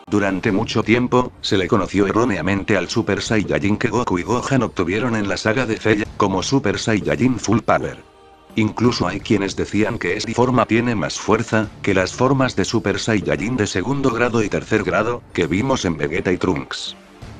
Durante mucho tiempo, se le conoció erróneamente al Super Saiyajin que Goku y Gohan obtuvieron en la saga de Cell, como Super Saiyajin Full Power. Incluso hay quienes decían que esta forma tiene más fuerza que las formas de Super Saiyajin de segundo grado y tercer grado, que vimos en Vegeta y Trunks.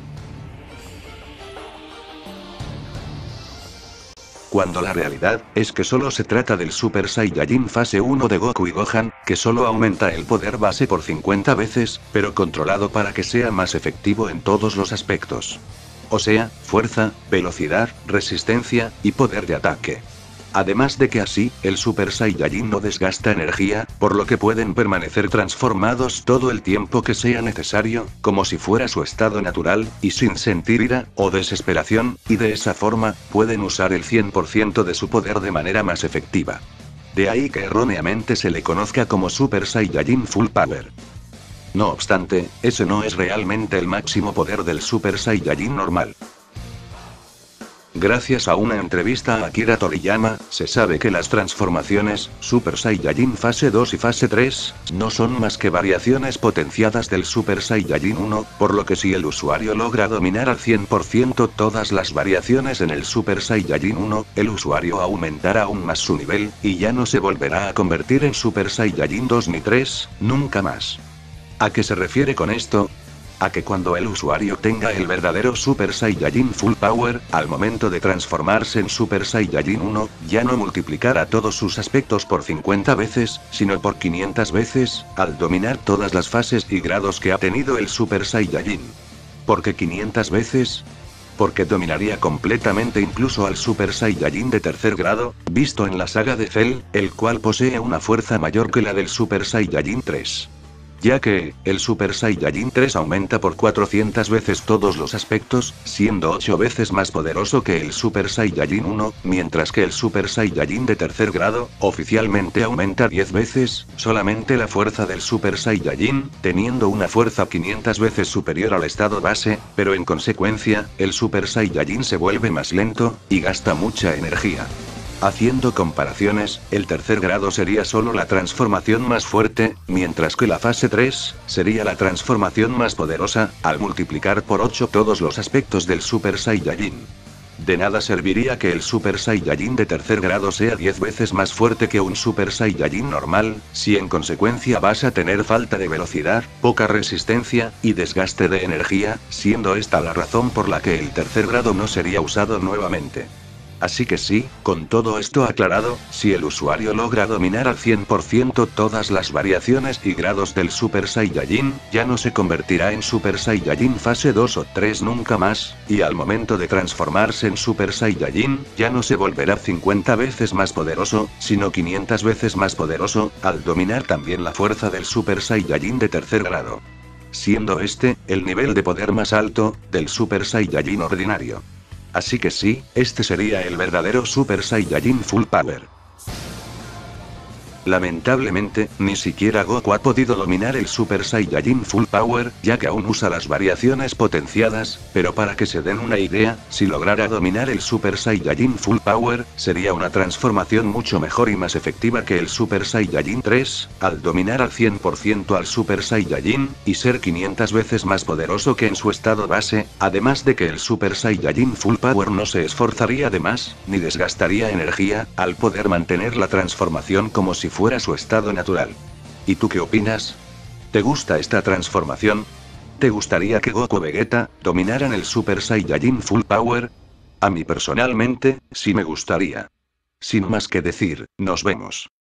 Cuando la realidad es que solo se trata del Super Saiyajin fase 1 de Goku y Gohan, que solo aumenta el poder base por 50 veces, pero controlado para que sea más efectivo en todos los aspectos. O sea, fuerza, velocidad, resistencia, y poder de ataque. Además de que así, el Super Saiyajin no desgasta energía, por lo que pueden permanecer transformados todo el tiempo que sea necesario, como si fuera su estado natural, y sin sentir ira o desesperación, y de esa forma, pueden usar el 100% de su poder de manera más efectiva. De ahí que erróneamente se le conozca como Super Saiyajin Full Power. No obstante, ese no es realmente el máximo poder del Super Saiyajin normal. Gracias a una entrevista a Akira Toriyama, se sabe que las transformaciones, Super Saiyajin fase 2 y fase 3, no son más que variaciones potenciadas del Super Saiyajin 1, por lo que si el usuario logra dominar al 100% todas las variaciones en el Super Saiyajin 1, el usuario aumentará aún más su nivel, y ya no se volverá a convertir en Super Saiyajin 2 ni 3, nunca más. ¿A qué se refiere con esto? A que cuando el usuario tenga el verdadero Super Saiyajin Full Power, al momento de transformarse en Super Saiyajin 1, ya no multiplicará todos sus aspectos por 50 veces, sino por 500 veces, al dominar todas las fases y grados que ha tenido el Super Saiyajin. ¿Por qué 500 veces? Porque dominaría completamente incluso al Super Saiyajin de tercer grado, visto en la saga de Cell, el cual posee una fuerza mayor que la del Super Saiyajin 3. Ya que, el Super Saiyajin 3 aumenta por 400 veces todos los aspectos, siendo 8 veces más poderoso que el Super Saiyajin 1, mientras que el Super Saiyajin de tercer grado, oficialmente aumenta 10 veces, solamente la fuerza del Super Saiyajin, teniendo una fuerza 500 veces superior al estado base, pero en consecuencia, el Super Saiyajin se vuelve más lento, y gasta mucha energía. Haciendo comparaciones, el tercer grado sería solo la transformación más fuerte, mientras que la fase 3, sería la transformación más poderosa, al multiplicar por 8 todos los aspectos del Super Saiyajin. De nada serviría que el Super Saiyajin de tercer grado sea 10 veces más fuerte que un Super Saiyajin normal, si en consecuencia vas a tener falta de velocidad, poca resistencia, y desgaste de energía, siendo esta la razón por la que el tercer grado no sería usado nuevamente. Así que sí, con todo esto aclarado, si el usuario logra dominar al 100% todas las variaciones y grados del Super Saiyajin, ya no se convertirá en Super Saiyajin fase 2 o 3 nunca más, y al momento de transformarse en Super Saiyajin, ya no se volverá 50 veces más poderoso, sino 500 veces más poderoso, al dominar también la fuerza del Super Saiyajin de tercer grado. Siendo este, el nivel de poder más alto, del Super Saiyajin ordinario. Así que sí, este sería el verdadero Super Saiyajin Full Power. Lamentablemente, ni siquiera Goku ha podido dominar el Super Saiyajin Full Power, ya que aún usa las variaciones potenciadas, pero para que se den una idea, si lograra dominar el Super Saiyajin Full Power, sería una transformación mucho mejor y más efectiva que el Super Saiyajin 3, al dominar al 100% al Super Saiyajin, y ser 500 veces más poderoso que en su estado base, además de que el Super Saiyajin Full Power no se esforzaría de más, ni desgastaría energía, al poder mantener la transformación como si fuera su estado natural. ¿Y tú qué opinas? ¿Te gusta esta transformación? ¿Te gustaría que Goku o Vegeta dominaran el Super Saiyajin Full Power? A mí personalmente, sí me gustaría. Sin más que decir, nos vemos.